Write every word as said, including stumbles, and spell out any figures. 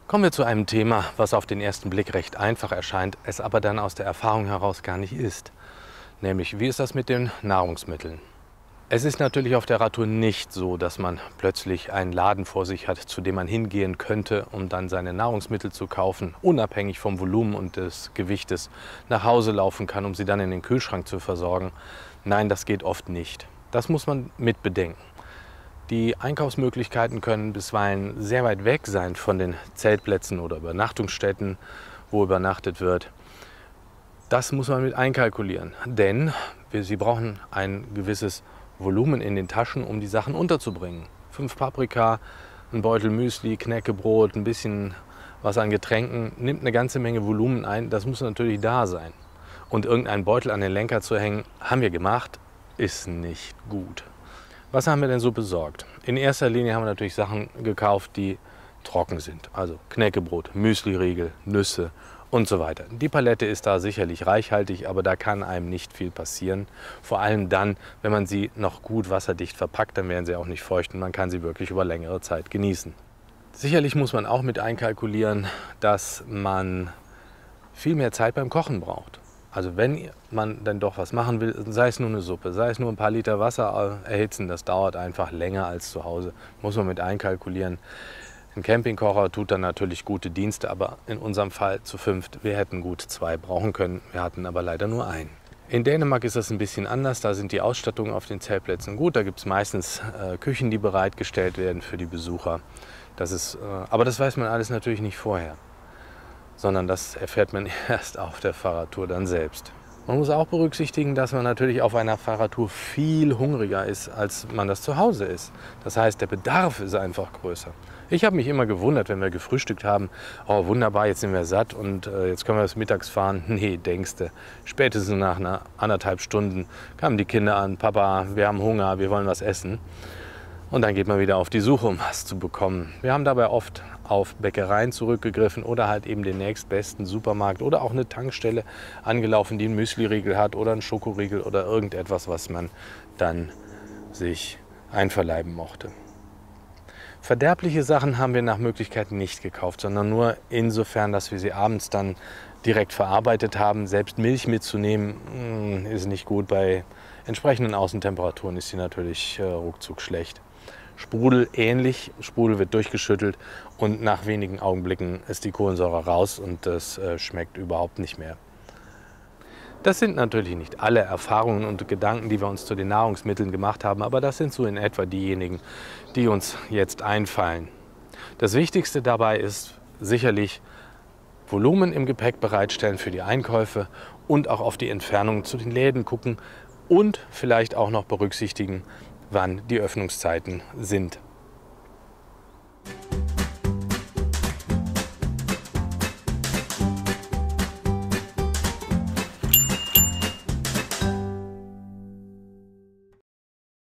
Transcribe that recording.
Kommen wir zu einem Thema, was auf den ersten Blick recht einfach erscheint, es aber dann aus der Erfahrung heraus gar nicht ist. Nämlich, wie ist das mit den Nahrungsmitteln? Es ist natürlich auf der Radtour nicht so, dass man plötzlich einen Laden vor sich hat, zu dem man hingehen könnte, um dann seine Nahrungsmittel zu kaufen, unabhängig vom Volumen und des Gewichtes nach Hause laufen kann, um sie dann in den Kühlschrank zu versorgen. Nein, das geht oft nicht. Das muss man mit bedenken. Die Einkaufsmöglichkeiten können bisweilen sehr weit weg sein von den Zeltplätzen oder Übernachtungsstätten, wo übernachtet wird. Das muss man mit einkalkulieren, denn wir, Sie brauchen ein gewisses Volumen in den Taschen, um die Sachen unterzubringen. Fünf Paprika, ein Beutel Müsli, Knäckebrot, ein bisschen was an Getränken, nimmt eine ganze Menge Volumen ein. Das muss natürlich da sein. Und irgendeinen Beutel an den Lenker zu hängen, haben wir gemacht, ist nicht gut. Was haben wir denn so besorgt? In erster Linie haben wir natürlich Sachen gekauft, die trocken sind. Also Knäckebrot, Müsliriegel, Nüsse und so weiter. Die Palette ist da sicherlich reichhaltig, aber da kann einem nicht viel passieren. Vor allem dann, wenn man sie noch gut wasserdicht verpackt, dann werden sie auch nicht feucht und man kann sie wirklich über längere Zeit genießen. Sicherlich muss man auch mit einkalkulieren, dass man viel mehr Zeit beim Kochen braucht. Also wenn man dann doch was machen will, sei es nur eine Suppe, sei es nur ein paar Liter Wasser erhitzen, das dauert einfach länger als zu Hause, muss man mit einkalkulieren. Ein Campingkocher tut dann natürlich gute Dienste, aber in unserem Fall zu fünft, wir hätten gut zwei brauchen können, wir hatten aber leider nur einen. In Dänemark ist das ein bisschen anders, da sind die Ausstattungen auf den Zeltplätzen gut, da gibt es meistens äh, Küchen, die bereitgestellt werden für die Besucher. Das ist, äh, aber das weiß man alles natürlich nicht vorher, sondern das erfährt man erst auf der Fahrradtour dann selbst. Man muss auch berücksichtigen, dass man natürlich auf einer Fahrradtour viel hungriger ist, als man das zu Hause ist. Das heißt, der Bedarf ist einfach größer. Ich habe mich immer gewundert, wenn wir gefrühstückt haben, oh wunderbar, jetzt sind wir satt und äh, jetzt können wir bis mittags fahren. Nee, denkste, spätestens nach einer anderthalb Stunden kamen die Kinder an, Papa, wir haben Hunger, wir wollen was essen. Und dann geht man wieder auf die Suche, um was zu bekommen. Wir haben dabei oft auf Bäckereien zurückgegriffen oder halt eben den nächstbesten Supermarkt oder auch eine Tankstelle angelaufen, die einen Müsliriegel hat oder einen Schokoriegel oder irgendetwas, was man dann sich einverleiben mochte. Verderbliche Sachen haben wir nach Möglichkeit nicht gekauft, sondern nur insofern, dass wir sie abends dann direkt verarbeitet haben. Selbst Milch mitzunehmen ist nicht gut. Bei entsprechenden Außentemperaturen ist sie natürlich äh, ruckzuck schlecht. Sprudel ähnlich. Sprudel wird durchgeschüttelt und nach wenigen Augenblicken ist die Kohlensäure raus und das äh, schmeckt überhaupt nicht mehr. Das sind natürlich nicht alle Erfahrungen und Gedanken, die wir uns zu den Nahrungsmitteln gemacht haben, aber das sind so in etwa diejenigen, die uns jetzt einfallen. Das Wichtigste dabei ist sicherlich Volumen im Gepäck bereitstellen für die Einkäufe und auch auf die Entfernung zu den Läden gucken und vielleicht auch noch berücksichtigen, wann die Öffnungszeiten sind.